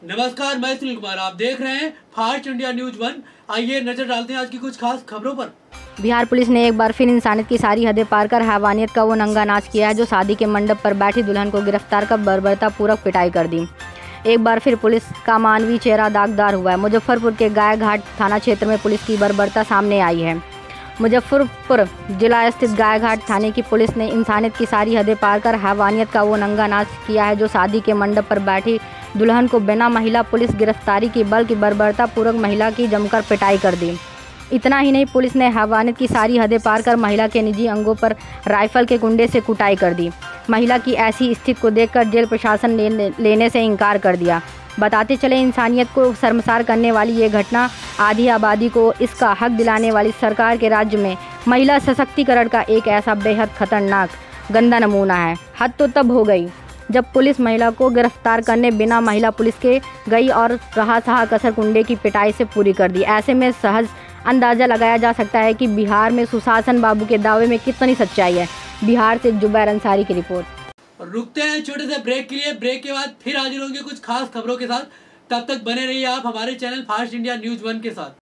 नमस्कार, मैं सुनील कुमार। आप देख रहे हैं फास्ट इंडिया न्यूज 1। आइए नजर डालते हैं आज की कुछ खास खबरों पर। बिहार पुलिस ने एक बार फिर इंसानियत की सारी हदें पार कर हैवानियत का वो नंगा नाच किया है जो शादी के मंडप पर बैठी दुल्हन को गिरफ्तार कर बर्बरतापूर्वक पिटाई कर दी। एक बार फिर पुलिस का मानवीय चेहरा दागदार हुआ है। मुजफ्फरपुर के गाय घाट थाना क्षेत्र में पुलिस की बर्बरता सामने आई है। मुजफ्फरपुर जिला स्थित गाय घाट थाने की पुलिस ने इंसानियत की सारी हदें पार कर हैवानियत का वो नंगा नाच किया है जो शादी के मंडप पर बैठी दुल्हन को बिना महिला पुलिस गिरफ्तारी की बल्कि बर्बरतापूर्वक महिला की जमकर पिटाई कर दी। इतना ही नहीं, पुलिस ने हैवानियत की सारी हदें पार कर महिला के निजी अंगों पर राइफल के कुंडे से कुटाई कर दी। महिला की ऐसी स्थिति को देखकर जेल प्रशासन ने लेने से इनकार कर दिया। बताते चले, इंसानियत को शर्मसार करने वाली ये घटना आधी आबादी को इसका हक दिलाने वाली सरकार के राज्य में महिला सशक्तिकरण का एक ऐसा बेहद खतरनाक गंदा नमूना है। हद तो तब हो गई जब पुलिस महिला को गिरफ्तार करने बिना महिला पुलिस के गई और रहा कसर कुंडे की पिटाई से पूरी कर दी। ऐसे में सहज अंदाज़ा लगाया जा सकता है कि बिहार में सुशासन बाबू के दावे में कितनी सच्चाई है। बिहार से जुबैर अंसारी की रिपोर्ट। रुकते हैं छोटे से ब्रेक के लिए। ब्रेक के बाद फिर हाजिर होंगे कुछ खास खबरों के साथ। तब तक बने रहिए आप हमारे चैनल फास्ट इंडिया न्यूज 1 के साथ।